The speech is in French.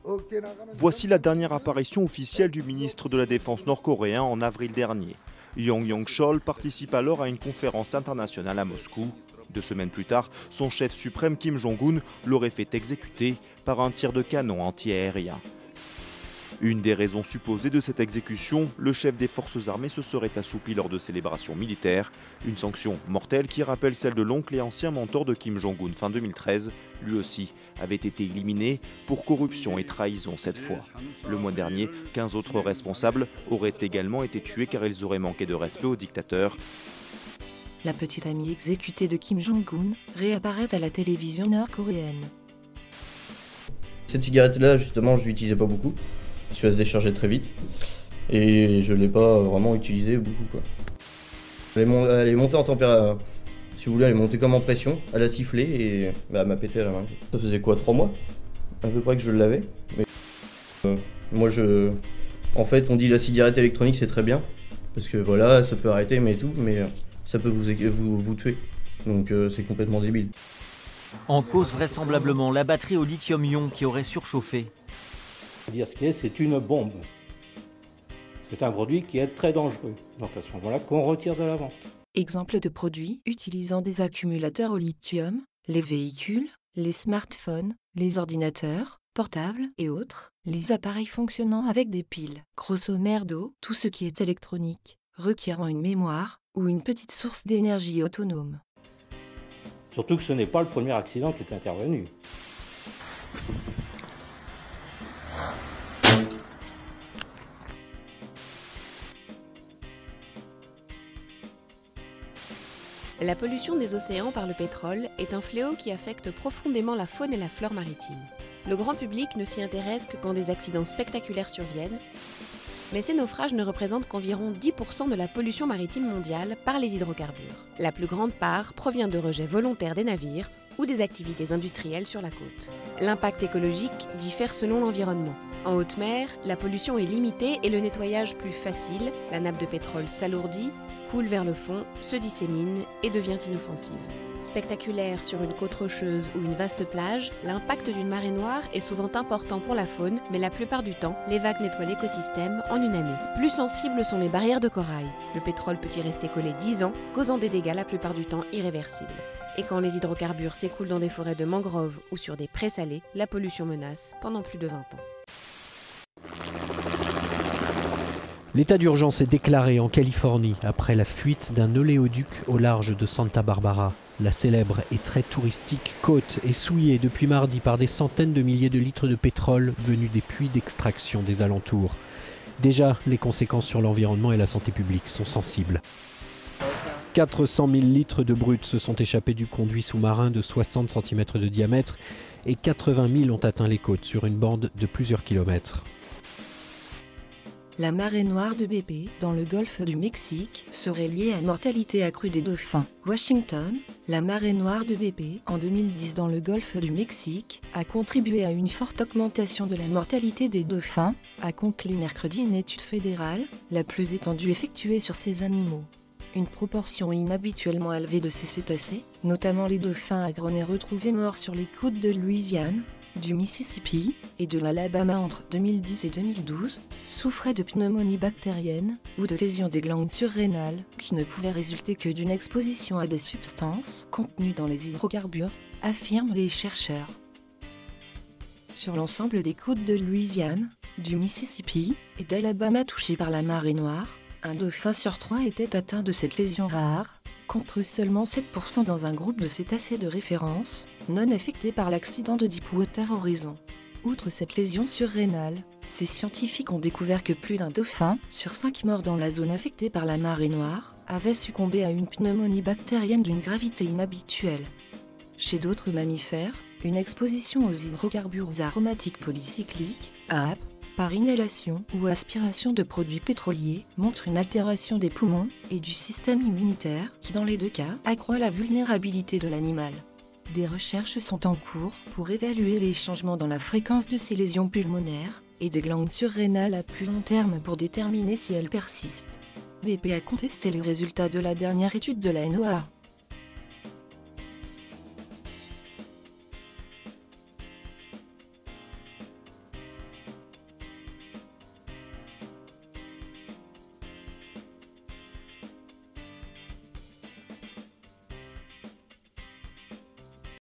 Voici la dernière apparition officielle du ministre de la Défense nord-coréen en avril dernier. Yong Yong-chol participe alors à une conférence internationale à Moscou. 2 semaines plus tard, son chef suprême Kim Jong-un l'aurait fait exécuter par un tir de canon anti-aérien. Une des raisons supposées de cette exécution, le chef des forces armées se serait assoupi lors de célébrations militaires. Une sanction mortelle qui rappelle celle de l'oncle et ancien mentor de Kim Jong-un fin 2013. Lui aussi avait été éliminé pour corruption et trahison cette fois. Le mois dernier, 15 autres responsables auraient également été tués car ils auraient manqué de respect au dictateur. La petite amie exécutée de Kim Jong-un réapparaît à la télévision nord-coréenne. Cette cigarette-là, justement, je l'utilisais pas beaucoup. Parce qu'elle se déchargeait très vite. Et je l'ai pas vraiment utilisée beaucoup, quoi. Elle est montée en température. Si vous voulez, elle est montée comme en pression. Elle a sifflé et elle m'a pété à la main. Ça faisait quoi, 3 mois à peu près que je l'avais. Mais moi, en fait, on dit la cigarette électronique, c'est très bien. Parce que voilà, ça peut arrêter, mais tout. Mais ça peut vous tuer. Donc c'est complètement débile. En cause vraisemblablement la batterie au lithium-ion qui aurait surchauffé. Dire ce qu'il est, c'est une bombe. C'est un produit qui est très dangereux. Donc à ce moment-là, qu'on retire de la vente. Exemple de produits utilisant des accumulateurs au lithium, les véhicules, les smartphones, les ordinateurs, portables et autres, les appareils fonctionnant avec des piles. Grosso merdo, tout ce qui est électronique, requérant une mémoire ou une petite source d'énergie autonome. Surtout que ce n'est pas le premier accident qui est intervenu. La pollution des océans par le pétrole est un fléau qui affecte profondément la faune et la flore maritime. Le grand public ne s'y intéresse que quand des accidents spectaculaires surviennent, mais ces naufrages ne représentent qu'environ 10% de la pollution maritime mondiale par les hydrocarbures. La plus grande part provient de rejets volontaires des navires ou des activités industrielles sur la côte. L'impact écologique diffère selon l'environnement. En haute mer, la pollution est limitée et le nettoyage plus facile, la nappe de pétrole s'alourdit, coule vers le fond, se dissémine et devient inoffensive. Spectaculaire sur une côte rocheuse ou une vaste plage, l'impact d'une marée noire est souvent important pour la faune, mais la plupart du temps, les vagues nettoient l'écosystème en une année. Plus sensibles sont les barrières de corail. Le pétrole peut y rester collé 10 ans, causant des dégâts la plupart du temps irréversibles. Et quand les hydrocarbures s'écoulent dans des forêts de mangroves ou sur des prés salés, la pollution menace pendant plus de 20 ans. L'état d'urgence est déclaré en Californie après la fuite d'un oléoduc au large de Santa Barbara. La célèbre et très touristique côte est souillée depuis mardi par des centaines de milliers de litres de pétrole venus des puits d'extraction des alentours. Déjà, les conséquences sur l'environnement et la santé publique sont sensibles. 400 000 litres de brut se sont échappés du conduit sous-marin de 60 cm de diamètre et 80 000 ont atteint les côtes sur une bande de plusieurs kilomètres. La marée noire de BP, dans le golfe du Mexique, serait liée à mortalité accrue des dauphins. Washington, la marée noire de BP, en 2010 dans le golfe du Mexique, a contribué à une forte augmentation de la mortalité des dauphins, a conclu mercredi une étude fédérale, la plus étendue effectuée sur ces animaux. Une proportion inhabituellement élevée de ces cétacés, notamment les dauphins à grenets retrouvés morts sur les côtes de Louisiane, du Mississippi et de l'Alabama entre 2010 et 2012, souffraient de pneumonie bactérienne ou de lésions des glandes surrénales qui ne pouvaient résulter que d'une exposition à des substances contenues dans les hydrocarbures, affirment les chercheurs. Sur l'ensemble des côtes de Louisiane, du Mississippi et d'Alabama touchées par la marée noire, un dauphin sur 3 était atteint de cette lésion rare, contre seulement 7% dans un groupe de cétacés de référence, non affectés par l'accident de Deepwater Horizon. Outre cette lésion surrénale, ces scientifiques ont découvert que plus d'un dauphin sur 5 morts dans la zone affectée par la marée noire avait succombé à une pneumonie bactérienne d'une gravité inhabituelle. Chez d'autres mammifères, une exposition aux hydrocarbures aromatiques polycycliques, AAP, par inhalation ou aspiration de produits pétroliers, montre une altération des poumons et du système immunitaire qui dans les deux cas accroît la vulnérabilité de l'animal. Des recherches sont en cours pour évaluer les changements dans la fréquence de ces lésions pulmonaires et des glandes surrénales à plus long terme pour déterminer si elles persistent. BP a contesté les résultats de la dernière étude de la NOAA.